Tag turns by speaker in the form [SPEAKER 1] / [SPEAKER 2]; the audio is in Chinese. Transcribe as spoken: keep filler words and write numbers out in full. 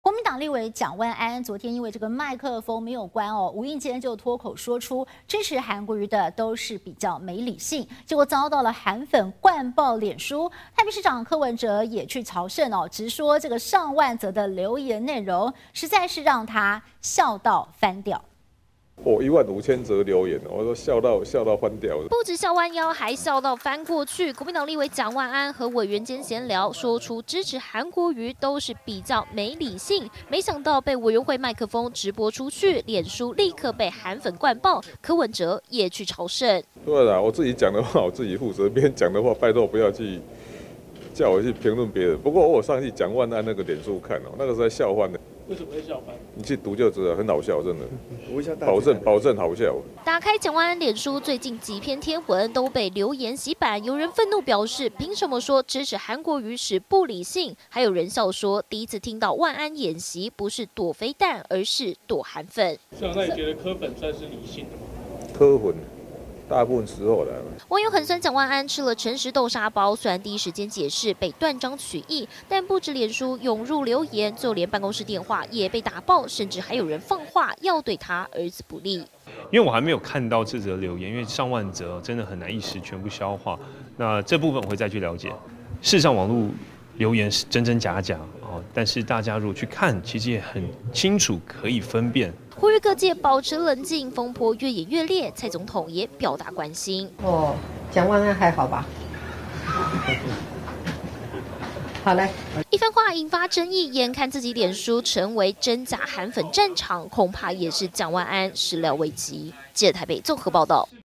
[SPEAKER 1] 国民党立委蒋万安昨天因为这个麦克风没有关哦，无意间就脱口说出支持韩国瑜的都是比较没理性，结果遭到了韩粉灌爆脸书。台北市长柯文哲也去朝圣哦，直说这个上万则的留言内容实在是让他笑到翻掉。
[SPEAKER 2] 哦，一万五千则留言，我说笑到笑到翻掉了。
[SPEAKER 3] 不止笑弯腰，还笑到翻过去。国民党立委蒋万安和委员间闲聊，说出支持韩国瑜都是比较没理性，没想到被委员会麦克风直播出去，脸书立刻被韩粉灌爆。柯文哲也去朝圣。
[SPEAKER 2] 对啦，我自己讲的话我自己负责，别人讲的话拜托不要去叫我去评论别人。不过我上去蒋万安那个脸书看哦，那个是在笑翻的。
[SPEAKER 4] 为什么会笑翻？
[SPEAKER 2] 你去读就知道，很好笑，真的，保证保证好笑。
[SPEAKER 3] 打开蒋万安脸书，最近几篇贴文都被留言洗版，有人愤怒表示，凭什么说支持韩国瑜是不理性？还有人笑说，第一次听到万安演习不是躲飞弹，而是躲韩粉。
[SPEAKER 4] 这样，那你觉得柯粉算是理性的吗？
[SPEAKER 2] 柯粉。 大部分时候的
[SPEAKER 3] 网友很酸蒋万安吃了诚实豆沙包，虽然第一时间解释被断章取义，但不止脸书涌入留言，就连办公室电话也被打爆，甚至还有人放话要对他儿子不利。
[SPEAKER 5] 因为我还没有看到这则留言，因为上万则真的很难一时全部消化。那这部分我会再去了解。事实上，网络留言是真真假假哦，但是大家如果去看，其实也很清楚可以分辨。
[SPEAKER 3] 呼吁各界保持冷静，风波越演越烈。蔡总统也表达关心。
[SPEAKER 6] 哦，蒋万安还好吧？好嘞。
[SPEAKER 3] 一番话引发争议，眼看自己脸书成为真假韩粉战场，恐怕也是蒋万安始料未及。记者台北综合报道。